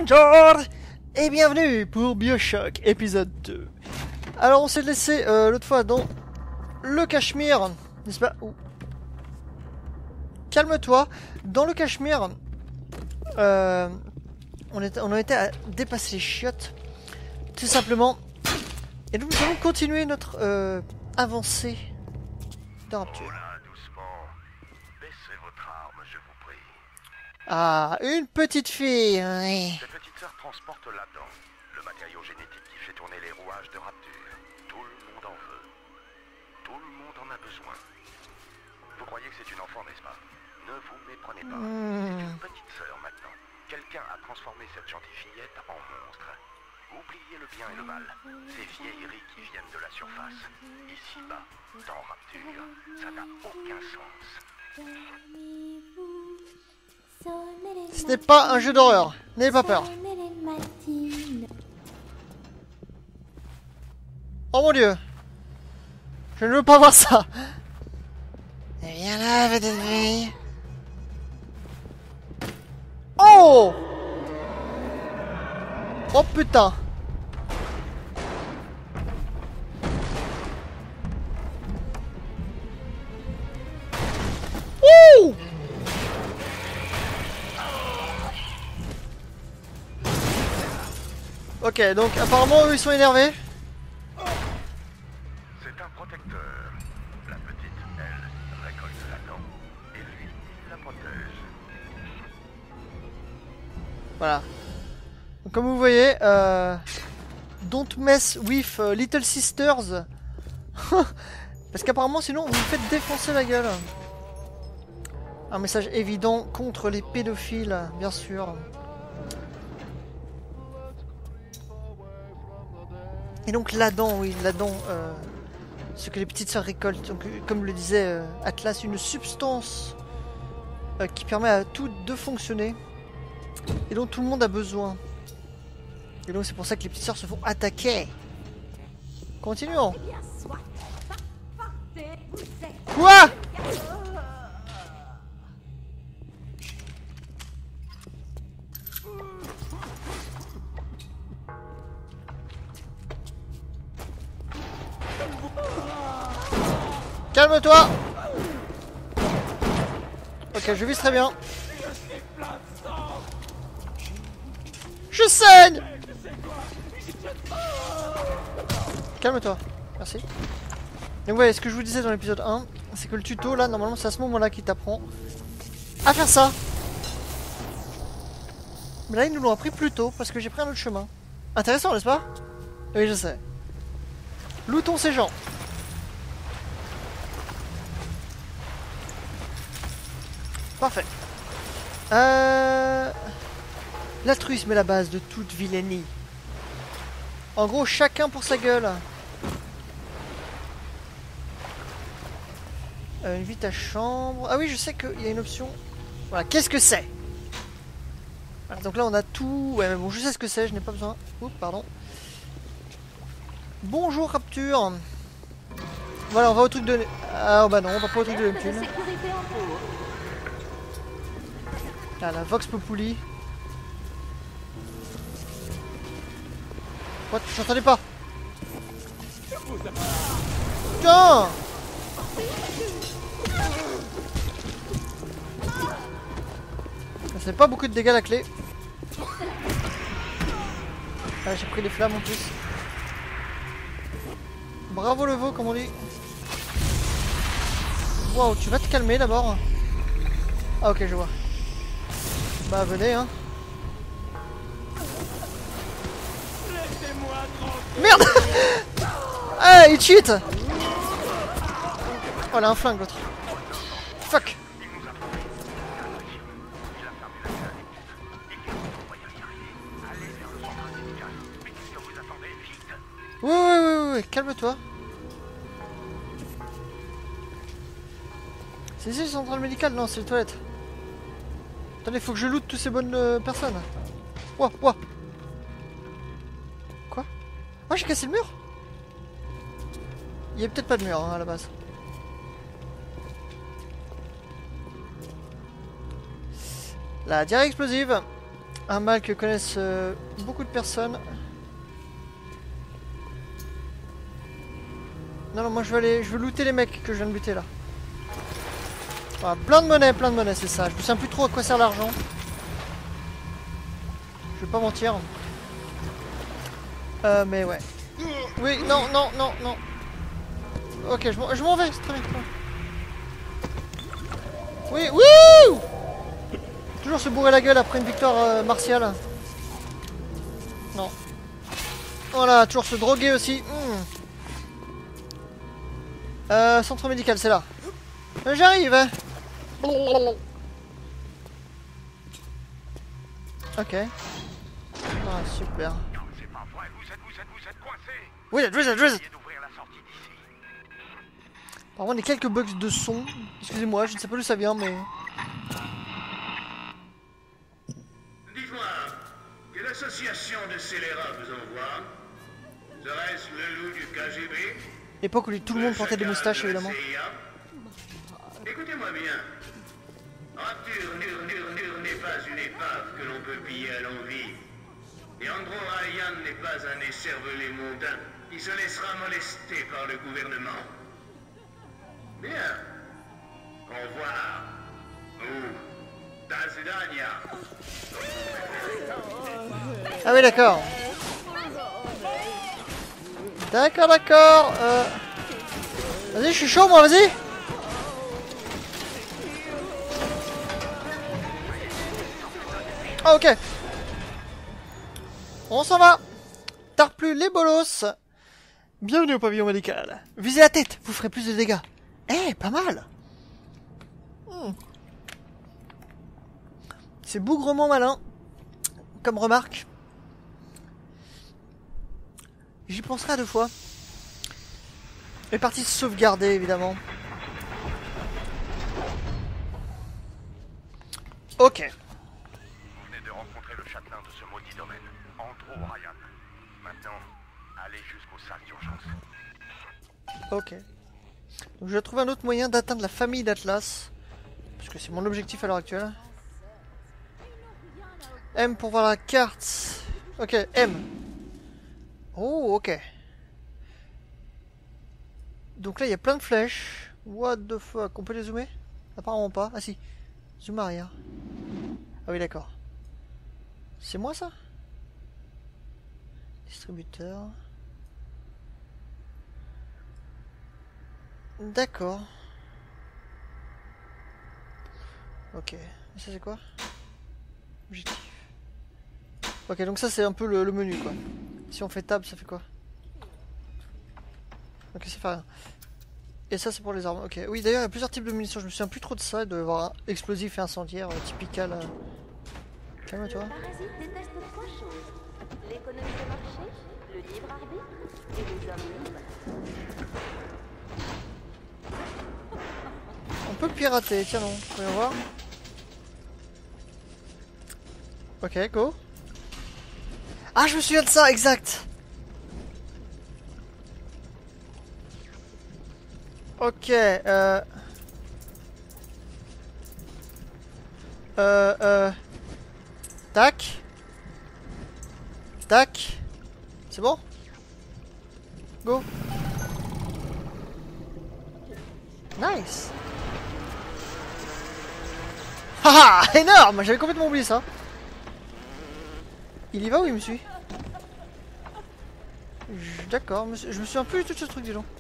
Bonjour et bienvenue pour BioShock épisode 2. Alors on s'est laissé l'autre fois dans le Cachemire, n'est-ce pas? Calme-toi. Dans le Cachemire, on a été à dépasser les chiottes, tout simplement. Et donc nous allons continuer notre avancée de Rapture. Voilà, doucement. Baissez votre arme, je vous prie. Ah, une petite fille, oui. Cette petite sœur transporte là-dedans le matériau génétique qui fait tourner les rouages de Rapture. Tout le monde en veut. Tout le monde en a besoin. Vous croyez que c'est une enfant, n'est-ce pas? Ne vous méprenez pas. C'est une petite sœur maintenant. Quelqu'un a transformé cette gentille fillette en monstre. Oubliez le bien et le mal. Ces vieilleries qui viennent de la surface. Ici-bas, dans Rapture, ça n'a aucun sens. Ce n'est pas un jeu d'horreur, n'ayez pas peur. Oh mon dieu, je ne veux pas voir ça. Viens là, petite fille. Oh! Oh putain. Ouh! Ok, donc apparemment eux ils sont énervés. C'est un protecteur. La petite, elle, récolte la dent. Et lui, il la protège. Voilà. Donc, comme vous voyez, don't mess with little sisters. Parce qu'apparemment sinon vous vous faites défoncer la gueule. Un message évident contre les pédophiles, bien sûr. Et donc l'Adam, oui, l'Adam, ce que les petites sœurs récoltent, donc, comme le disait Atlas, une substance qui permet à tout de fonctionner et dont tout le monde a besoin. Et donc c'est pour ça que les petites sœurs se font attaquer. Continuons. Quoi? Calme-toi. Ok, je vise très bien. Je saigne. Calme-toi. Merci. Donc ouais, ce que je vous disais dans l'épisode 1, c'est que le tuto, là, normalement, c'est à ce moment-là qu'il t'apprend à faire ça. Mais là, ils nous l'ont appris plus tôt, parce que j'ai pris un autre chemin. Intéressant, n'est-ce pas? Oui, je sais. Lootons ces gens. Parfait. L'altruisme est la base de toute vilainie. En gros, chacun pour sa gueule. Une vite à chambre. Ah oui, je sais qu'il y a une option. Voilà, qu'est-ce que c'est? Voilà, donc là, on a tout. Ouais, mais bon, je sais ce que c'est, je n'ai pas besoin. Oups, pardon. Bonjour, Rapture. Voilà, on va au truc de... Ah bah non, on va pas au truc de Neptune. Ah, la Vox Populi. What? J'entendais pas. Putain! Ça fait pas beaucoup de dégâts la clé. Ah, j'ai pris les flammes en plus. Bravo le veau, comme on dit. Wow, tu vas te calmer d'abord. Ah ok, je vois. Bah venez hein. Merde. Ah, il cheat. Oh, elle a un flingue l'autre. Fuck. Oui, calme-toi. C'est ici le central médical? Non, c'est les toilettes. Attendez, faut que je loot toutes ces bonnes personnes. Ouah, ouah. Quoi? Oh, j'ai cassé le mur? Il y a peut-être pas de mur hein, à la base. La diarrhée explosive. Un mal que connaissent beaucoup de personnes. Non, non, moi je veux looter les mecs que je viens de buter là. Voilà, plein de monnaie, c'est ça. Je me souviens plus trop à quoi sert l'argent. Je vais pas mentir. Mais ouais. Oui, non, non, non, non. Ok, je m'en vais, c'est très bien. Oui, wouh! Toujours se bourrer la gueule après une victoire martiale. Non. Voilà, toujours se droguer aussi. Centre médical, c'est là. J'arrive, hein. Ok. Ah, super. C'est pas vrai, vous êtes coincé. Oui, la dress. Essayez d'ouvrir la sortie d'ici. Par contre, il y a quelques bugs de son. Excusez-moi, je ne sais pas d'où ça vient, mais... Dites-moi, quelle association de scélérats vous envoie? Serait-ce le loup du KGB? L'époque où tout le monde portait des moustaches, chacal de la évidemment. CIA? Écoutez-moi bien. Rapture n'est pas une épave que l'on peut piller à l'envi. Et Andro Ryan n'est pas un écervelé mondain qui se laissera molester par le gouvernement. Bien. Au revoir. Ou da zidania. Ah oui, d'accord. D'accord. Vas-y, je suis chaud, moi, vas-y. Ah, ok. On s'en va. Tard plus les bolos. Bienvenue au pavillon médical. Visez la tête, vous ferez plus de dégâts. Eh, pas mal. C'est bougrement malin. Comme remarque. J'y penserai à deux fois. Les parties sauvegardées, évidemment. Ok. Vous venez de rencontrer le châtelain de ce maudit domaine, Andro Ryan. Maintenant, allez jusqu'aux salles d'urgence. Ok. Donc je vais trouver un autre moyen d'atteindre la famille d'Atlas. Parce que c'est mon objectif à l'heure actuelle. M pour voir la carte. Ok, M. Oh, ok. Donc là, il y a plein de flèches. What the fuck? On peut les zoomer? Apparemment pas. Ah si. Zoom arrière. Ah oui, d'accord. C'est moi ça? Distributeur. D'accord. Ok. Et ça c'est quoi? Objectif. Ok, donc ça c'est un peu le menu quoi. Si on fait table, ça fait quoi? Ok, ça fait rien. Et ça c'est pour les armes. Ok. Oui, d'ailleurs il y a plusieurs types de munitions. Je me souviens plus trop de ça. Il doit y avoir explosif et incendiaire, typical. Calme-toi. Les parasites détestent trois choses. L'économie de marché, le libre arbitre et les hommes libres. On peut pirater, tiens non, voyons voir. Ok, go. Ah, je me souviens de ça, exact. Ok, Tac. Tac. C'est bon? Go. Nice. Haha, énorme. J'avais complètement oublié ça. Il y va ou il me suit? D'accord, je me souviens plus du tout de ce truc, dis donc.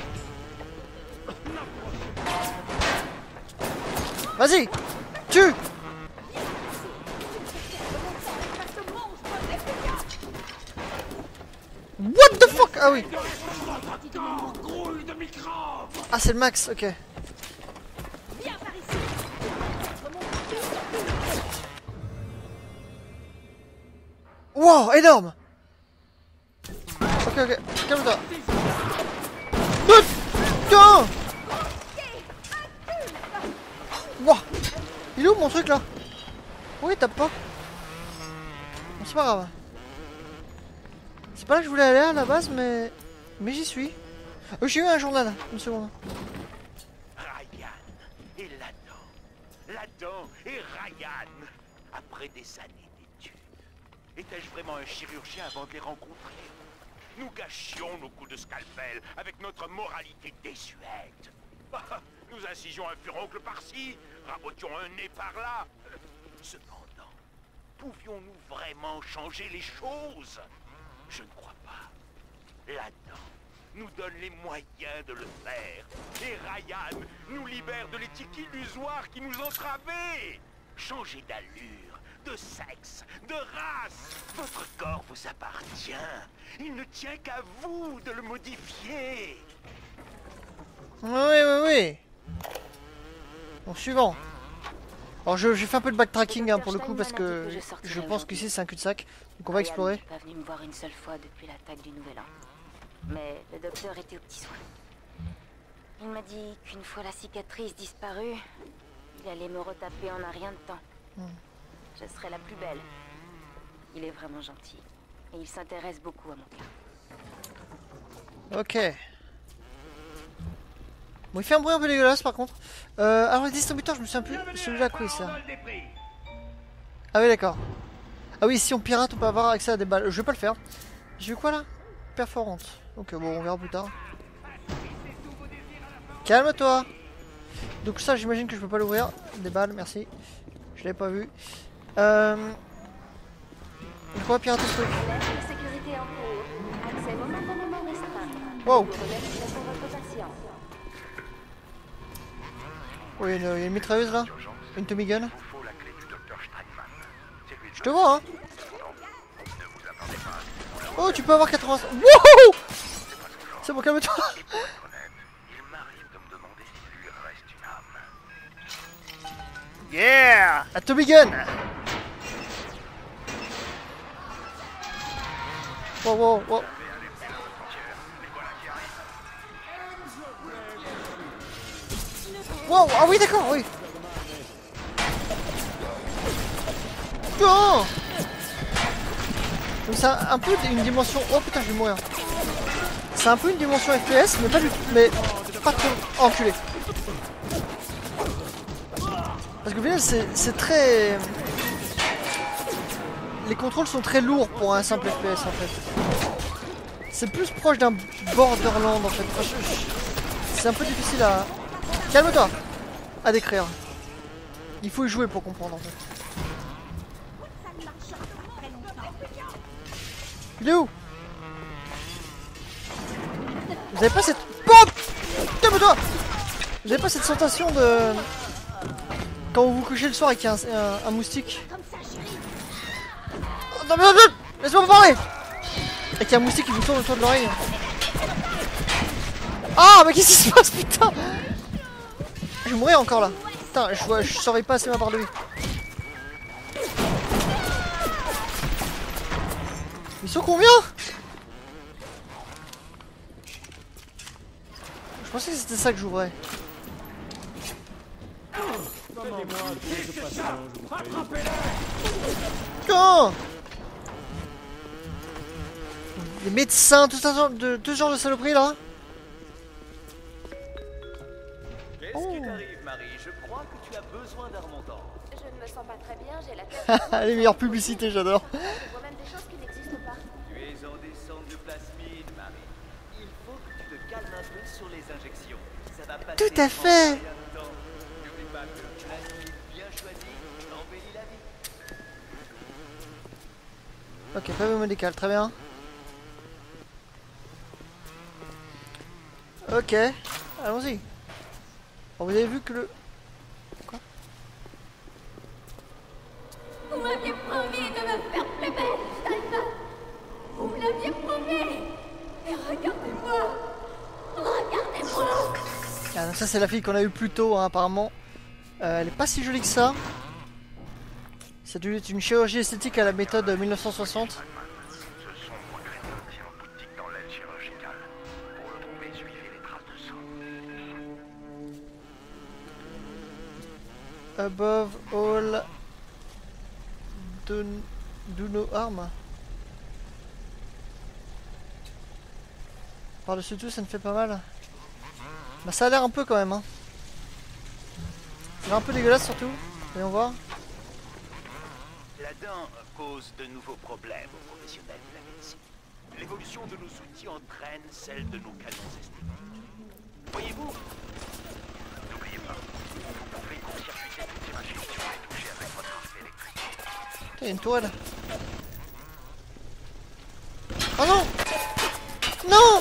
Vas-y, tue. What the fuck? Ah oui. Ah, c'est le max, ok. Wow, énorme. Ok, ok, calme-toi. Putain. Wow. Il est où mon truc là? Oui, il tape pas. Bon, c'est pas grave. C'est pas là que je voulais aller à la base, mais j'y suis. J'ai eu un journal, une seconde. Ryan et Ladan. Ladan et Ryan. Après des années d'études, Étais-je vraiment un chirurgien avant de les rencontrer? Nous gâchions nos coups de scalpel avec notre moralité désuète. Nous incisions un furoncle par-ci, rabotions un nez par-là. Cependant, pouvions-nous vraiment changer les choses? Je ne crois pas. Là-dedans nous donne les moyens de le faire. Et Ryan nous libère de l'éthique illusoire qui nous entravait. Changer d'allure, de sexe, de race. Votre corps vous appartient. Il ne tient qu'à vous de le modifier. Oui. Bon, suivant. Alors j'ai fait un peu de backtracking hein, pour le coup parce que je pense qu'ici c'est un cul-de-sac. Donc on va explorer. Ryan n'est pas venu me voir une seule fois depuis l'attaque du Nouvel An. Mais le docteur était aux petits soins. Il m'a dit qu'une fois la cicatrice disparue, il allait me retaper en un rien de temps. Je serai la plus belle. Il est vraiment gentil. Et il s'intéresse beaucoup à mon cas. Ok. Bon, il fait un bruit un peu dégueulasse par contre. Alors les distributeurs, je me souviens plus. Celui-là, quoi, ça. Ah oui, d'accord. Ah oui, si on pirate, on peut avoir accès à des balles. Je vais pas le faire. J'ai vu quoi là? Perforante. Ok, bon, on verra plus tard. Calme-toi. Donc ça, j'imagine que je peux pas l'ouvrir. Des balles, merci. Je l'avais pas vu. Il faut pirater ce truc. Sécurité en cours. Accès momentanément restreint. Wow. Je vous remercie pour votre patience. Oui, il y a une mitrailleuse là. Une Tommy Gun. Il vous faut la clé du docteur Steinman. C'est lui. Je te vois, hein. Ne vous attendez pas. Oh, tu peux avoir 80. Wouhou! C'est bon, calme-toi. Pour être honnête, il m'arrive de me demander s'il lui reste une âme. Yeah! La Tommy Gun. Wow. Wow, ah oui, d'accord, oui. Non! Donc c'est un peu une dimension... Oh putain, je vais mourir. C'est un peu une dimension FPS, mais pas du tout... Mais pas trop... Enculé. Parce que au final, c'est très... Les contrôles sont très lourds pour un simple FPS en fait. C'est plus proche d'un Borderland en fait. C'est un peu difficile à... Calme-toi! À décrire. Il faut y jouer pour comprendre en fait. Il est où? Vous avez pas cette... Pop! Calme-toi! Vous avez pas cette sensation de... Quand vous vous couchez le soir et qu'il y a un moustique... Oh, non, laisse-moi me parler! Et qu'il y a un moustique qui vous tourne autour de l'oreille. Ah, mais qu'est-ce qui se passe, putain? Je vais mourir encore là. Putain, je surveille pas assez ma barre de vie. Ils sont combien? Je pensais que c'était ça que j'ouvrais. Quand? Les médecins, tout ce genre de saloperies là. Qu'est-ce qui t'arrive, Marie? Je crois que tu as besoin d'un remontant. Je ne me sens pas très bien, j'ai la tête. Les meilleures publicités, j'adore. Je vois même des choses qui n'existent pas. Tu es en descente de plasmide, Marie. Il faut que tu te calmes un peu sur les injections. Ça va passer. Tout à fait. N'oublie pas que plasmide bien choisi embellit la vie. Ok, pas médical, très bien. Ok, allons-y. Bon, vous avez vu que le... Quoi? Vous m'aviez promis de me faire plus belle, Steinman. Vous me l'aviez promis. Et regardez-moi. Regardez-moi. Ah, donc ça c'est la fille qu'on a eu plus tôt, hein, apparemment. Elle est pas si jolie que ça. C'est une chirurgie esthétique à la méthode 1960. Ce sombre crétin tient boutique dans l'aile chirurgicale. Pour le trouver, suivez les traces de sang. Above all, do no harm. Par-dessus tout, ça ne fait pas mal. Bah ça a l'air un peu quand même. Hein. Ça a l'air un peu dégueulasse surtout. Voyons voir. La dent cause de nouveaux problèmes aux professionnels de la médecine. L'évolution de nos outils entraîne celle de nos canons esthétiques. Voyez-vous? N'oubliez pas, vous pouvez court-circuiter toutes ces machines si vous les touchez avec votre arme électrique. Putain, y a une toile. Oh non! Non!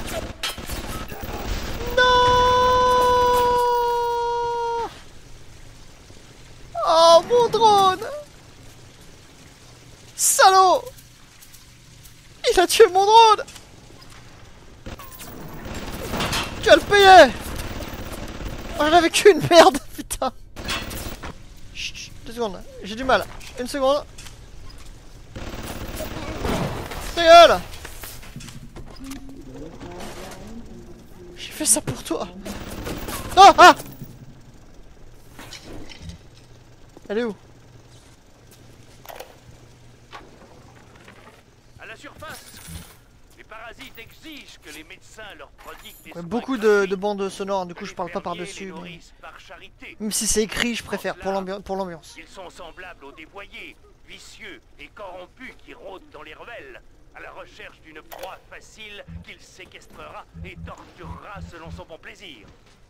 Non! Oh mon drone! Salaud! Il a tué mon drone! Tu vas le payer! Oh, j'en avais qu'une, merde! Putain! Chut, chut, 2 secondes, j'ai du mal. 1 seconde. Ta gueule! J'ai fait ça pour toi! Ah! Ah! Elle est où? À la surface, les parasites exigent que les médecins leur prodiguent des Ouais, soins beaucoup gratuits. de bandes sonores, du coup Les je parle pas fermiers par-dessus. les Mais... nourrissent par charité. Même si c'est écrit, je préfère pour l'ambiance. Ils sont semblables aux dévoyés, vicieux et corrompus qui rôdent dans les ruelles, à la recherche d'une proie facile qu'il séquestrera et torturera selon son bon plaisir.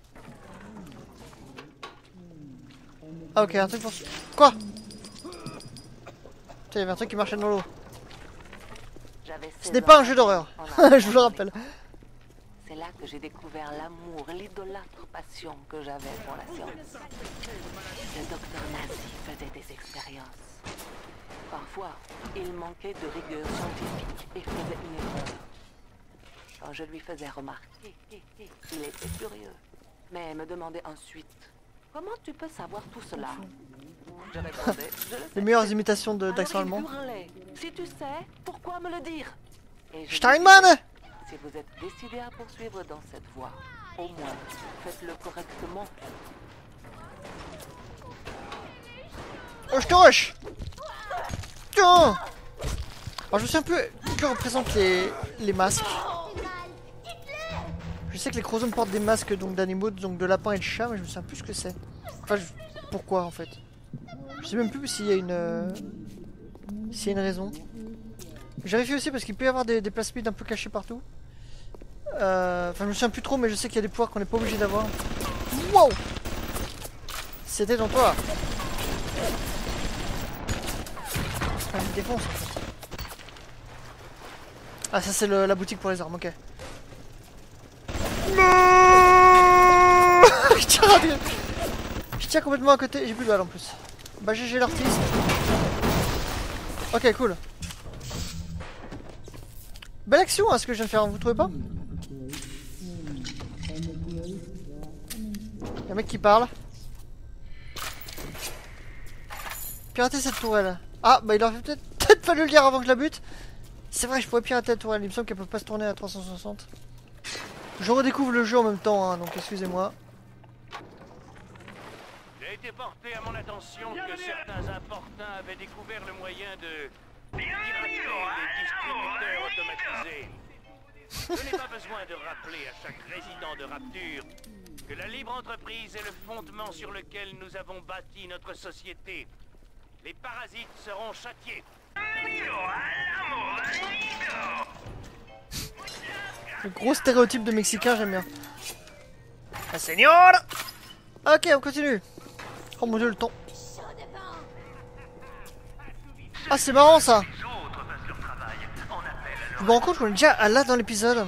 Ah ok, un truc pour... Quoi? Putain, il y avait un truc qui marchait dans l'eau. Ce n'est pas un jeu d'horreur, je vous le rappelle. C'est là que j'ai découvert l'amour, l'idolâtre passion que j'avais pour la science. Le docteur Nazi faisait des expériences. Parfois, il manquait de rigueur scientifique et faisait une erreur. Quand je lui faisais remarquer, il était furieux, mais me demandait ensuite « Comment tu peux savoir tout cela ?» Je répondais « Je le sais. » Les meilleures imitations d'accent Alors il allemand. hurlait, « Si tu sais, pourquoi me le dire ?» Et je Steinmann! lui disais, si vous êtes décidé à poursuivre dans cette voie, au moins, faites-le correctement. Oh, je te rush! Tiens! Alors je me souviens un peu que représentent les masques. Je sais que les chromosomes portent des masques donc d'animaux, donc de lapins et de chats, mais je me souviens plus ce que c'est. Enfin, pourquoi en fait? Je sais même plus s'il y a une raison. J'ai vérifié aussi parce qu'il peut y avoir des plasmides un peu cachés partout. Enfin, je me souviens plus trop, mais je sais qu'il y a des pouvoirs qu'on n'est pas obligé d'avoir. Wow! C'était dans toi. Ah, il me défonce en fait. Ah, ça c'est la boutique pour les armes, ok. Non. Je tiens complètement à côté, j'ai plus de balles en plus. Bah GG l'artiste. Ok, cool. Belle action hein, ce que je viens de faire, vous trouvez pas? Y'a un mec qui parle. Pirater cette tourelle. Ah bah il aurait peut-être fallu le dire avant que je la bute. C'est vrai, je pourrais pirater la tourelle, il me semble qu'elle peut pas se tourner à 360. Je redécouvre le jeu en même temps, hein, donc excusez-moi. Il a été porté à mon attention que certains importuns avaient découvert le moyen de pirater les distributeurs automatisés. Je n'ai pas besoin de rappeler à chaque résident de Rapture que la libre entreprise est le fondement sur lequel nous avons bâti notre société. Les parasites seront châtiés. Le gros stéréotype de Mexicain, j'aime bien. La señor. Ok, on continue. Oh mon dieu, le temps. Ah, c'est marrant ça. Je me rends compte qu'on est déjà là dans l'épisode.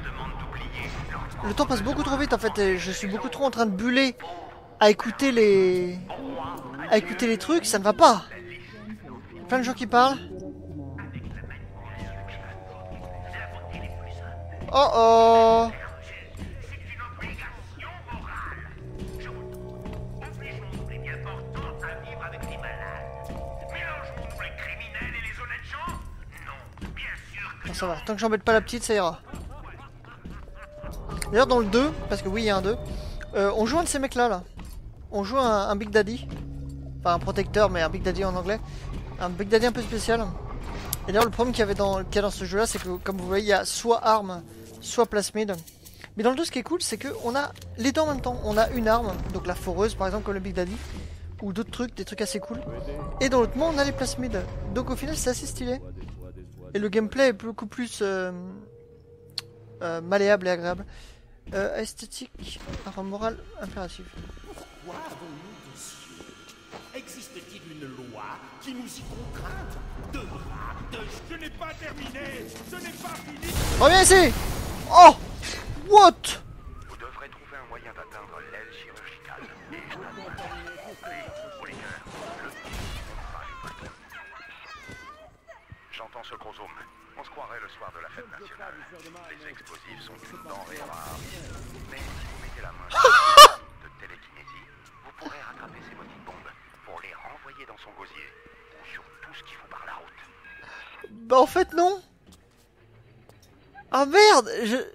Le temps passe beaucoup trop vite en fait et je suis beaucoup trop en train de buller à écouter les trucs, ça ne va pas. Plein de gens qui parlent. Oh oh. Bon, ça va, tant que j'embête pas la petite, ça ira. D'ailleurs dans le 2, parce que oui il y a un 2, on joue un de ces mecs là. On joue un Big Daddy. Enfin un protecteur mais un Big Daddy en anglais. Un Big Daddy un peu spécial. Et d'ailleurs le problème qu'il y avait dans ce jeu là, c'est que comme vous voyez il y a soit arme, soit plasmide. Mais dans le 2 ce qui est cool c'est qu'on a les deux en même temps. On a une arme, donc la foreuse par exemple comme le Big Daddy. ou d'autres trucs, des trucs assez cool. Et dans l'autre monde on a les plasmides. Donc au final c'est assez stylé. Et le gameplay est beaucoup plus malléable et agréable. Esthétique, art moral, impératif. Pourquoi avons-nous des cieux? Existe-t-il une loi qui nous y contrainte? Je n'ai pas terminé. Ce n'est pas fini. Reviens ici. Oh. What? Vous devrez trouver un moyen d'atteindre l'aile chirurgicale. Et je t'avoue, Oliver, le pas les bâtons. J'entends ce gros zoom. On se croirait le soir de la fête nationale. Les explosifs sont une denrée rare. Mais si vous mettez la main de télékinésie, vous pourrez rattraper ces maudites bombes pour les renvoyer dans son gosier. Ou sur tout ce qui vous barre la route. Bah en fait non. Ah merde,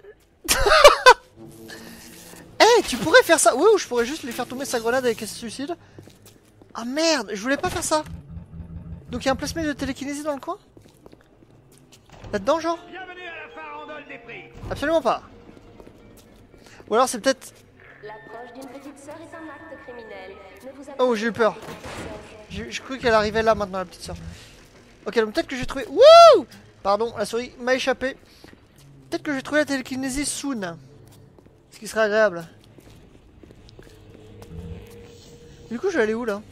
Eh, tu pourrais faire ça. Oui, ou je pourrais juste lui faire tomber sa grenade avec un suicide. Ah merde, je voulais pas faire ça. Donc il y a un plasmide de télékinésie dans le coin? Là-dedans, genre? Bienvenue à la farandole des prix. Absolument pas. Ou alors c'est peut-être... L'approche d'une petite sœur est un acte criminel. Ne vous Oh, j'ai eu peur. Je croyais qu'elle arrivait là maintenant, la petite sœur. Ok, donc peut-être que j'ai trouvé... Wouh! Pardon, la souris m'a échappé. Peut-être que j'ai trouvé la télékinésie soon. Ce qui serait agréable. Du coup, je vais aller où là?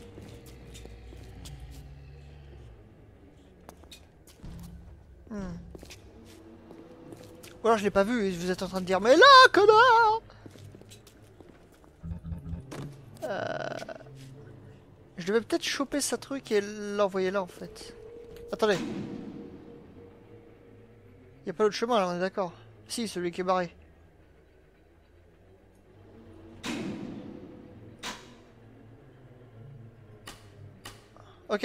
Ou alors je l'ai pas vu et vous êtes en train de dire mais là, connard! Je devais peut-être choper sa truc et l'envoyer là en fait. Attendez. Y a pas l'autre chemin là, on est d'accord? Si, celui qui est barré. Ok.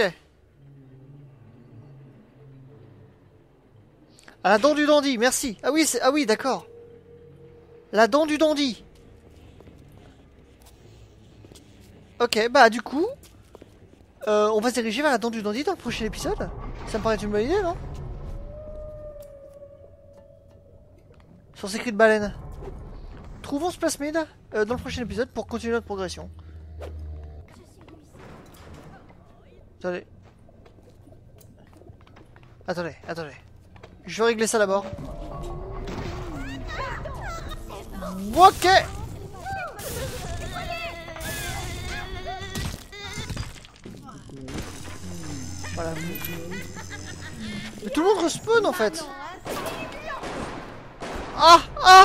Ah, la dent du dandy, merci. Ah oui, ah oui, d'accord. La dent du dandy. Ok, bah du coup, on va se diriger vers la dent du dandy dans le prochain épisode. Ça me paraît une bonne idée, non? Sur ces cris de baleine. Trouvons ce plasmide dans le prochain épisode pour continuer notre progression. Attendez. Attendez. Je vais régler ça d'abord. Ok. Voilà. Mais tout le monde respawn en fait. Ah.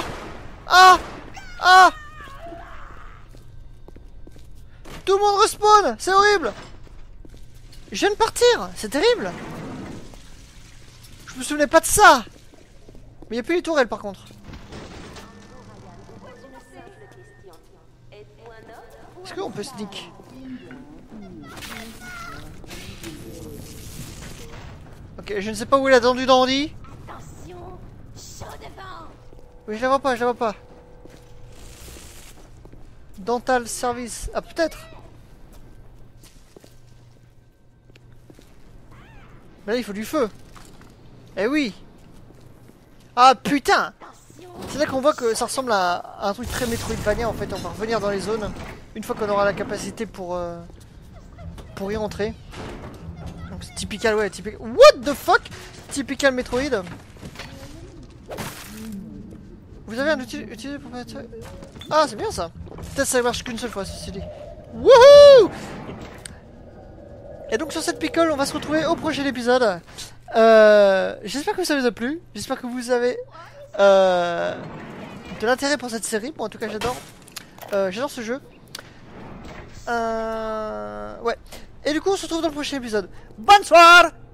Tout le monde respawn. C'est horrible. Je viens de partir. C'est terrible. Je me souvenais pas de ça. Mais il n'y a plus les tourelles par contre. Est-ce qu'on peut sneak? Ok, je ne sais pas où est la dent du dandy. Oui, je la vois pas. Dental service. Ah, peut-être. Mais là, il faut du feu. Eh oui. Ah, putain. C'est là qu'on voit que ça ressemble à un truc très Metroidvania, en fait. On va revenir dans les zones une fois qu'on aura la capacité pour y rentrer. Donc c'est typical, ouais, typical. What the fuck? Typical Metroid. Vous avez un outil utilisé pour... Ah, c'est bien ça. Peut-être ça marche qu'une seule fois, ceci dit. Wouhou! Et donc sur cette picole, on va se retrouver au prochain épisode. J'espère que ça vous a plu. J'espère que vous avez de l'intérêt pour cette série. Bon, en tout cas, j'adore ce jeu. Ouais. Et du coup, on se retrouve dans le prochain épisode. Bonsoir!